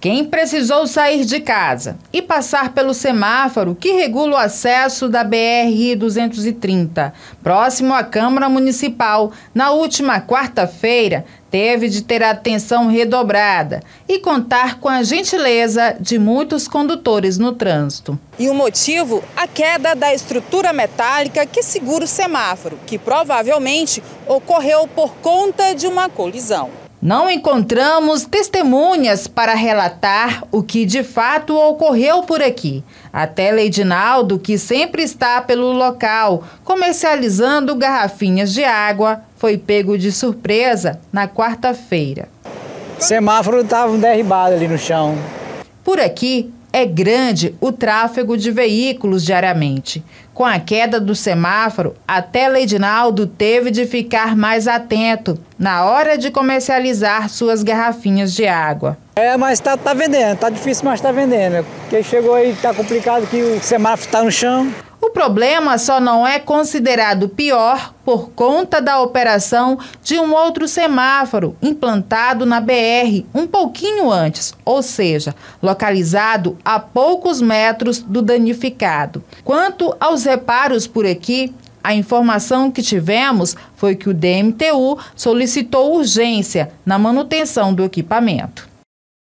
Quem precisou sair de casa e passar pelo semáforo que regula o acesso da BR-230, próximo à Câmara Municipal, na última quarta-feira, teve de ter a atenção redobrada e contar com a gentileza de muitos condutores no trânsito. E o motivo? A queda da estrutura metálica que segura o semáforo, que provavelmente ocorreu por conta de uma colisão. Não encontramos testemunhas para relatar o que de fato ocorreu por aqui. Até Leidinaldo, que sempre está pelo local comercializando garrafinhas de água, foi pego de surpresa na quarta-feira. O semáforo estava derribado ali no chão. Por aqui é grande o tráfego de veículos diariamente. Com a queda do semáforo, até Leidinaldo teve de ficar mais atento na hora de comercializar suas garrafinhas de água. Mas tá vendendo, tá difícil, mas tá vendendo. Porque chegou aí, tá complicado que o semáforo tá no chão. O problema só não é considerado pior por conta da operação de um outro semáforo implantado na BR um pouquinho antes, ou seja, localizado a poucos metros do danificado. Quanto aos reparos por aqui, a informação que tivemos foi que o DMTU solicitou urgência na manutenção do equipamento.